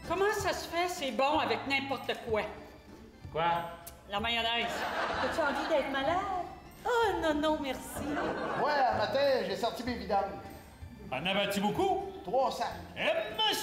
Comment ça se fait, c'est bon avec n'importe quoi? Quoi? La mayonnaise. As-tu envie d'être malade? Oh non, non, merci. Moi, un matin, j'ai sorti mes vidanges. En avais-tu beaucoup? 300. Eh,